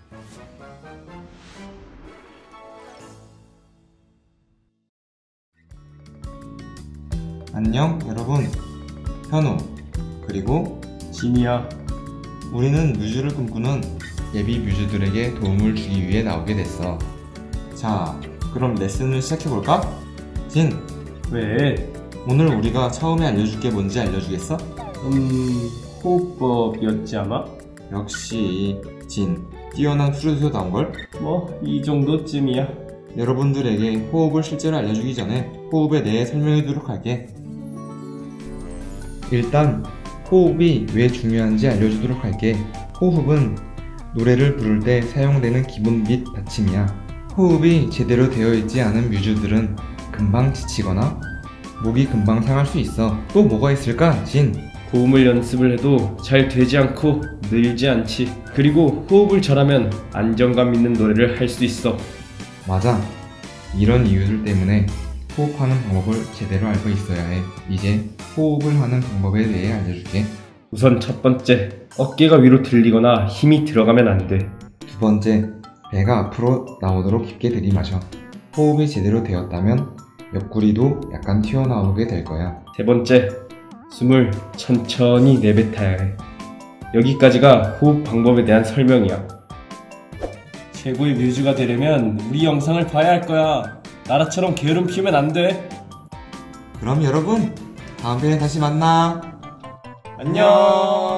안녕 여러분, 현우 그리고 진이야. 우리는 뮤즈를 꿈꾸는 예비 뮤즈들에게 도움을 주기 위해 나오게 됐어. 자, 그럼 레슨을 시작해볼까? 진, 왜? 오늘 우리가 처음에 알려줄 게 뭔지 알려주겠어? 호흡법이었지 아마? 역시 진, 뛰어난 프로듀서다운걸? 뭐 이 정도쯤이야. 여러분들에게 호흡을 실제로 알려주기 전에 호흡에 대해 설명해두도록 할게. 일단 호흡이 왜 중요한지 알려주도록 할게. 호흡은 노래를 부를 때 사용되는 기본 및 받침이야. 호흡이 제대로 되어 있지 않은 뮤즈들은 금방 지치거나 목이 금방 상할 수 있어. 또 뭐가 있을까, 진? 고음을 연습을 해도 잘 되지 않고 늘지 않지. 그리고 호흡을 잘하면 안정감 있는 노래를 할 수 있어. 맞아. 이런 이유들 때문에 호흡하는 방법을 제대로 알고 있어야 해. 이제 호흡을 하는 방법에 대해 알려줄게. 우선 첫 번째, 어깨가 위로 들리거나 힘이 들어가면 안 돼. 두 번째, 배가 앞으로 나오도록 깊게 들이마셔. 호흡이 제대로 되었다면 옆구리도 약간 튀어나오게 될 거야. 세 번째, 숨을 천천히 내뱉어야 해. 여기까지가 호흡 방법에 대한 설명이야. 최고의 뮤즈가 되려면 우리 영상을 봐야 할 거야. 나라처럼 게으름 피우면 안 돼. 그럼 여러분, 다음 편에 다시 만나. 안녕.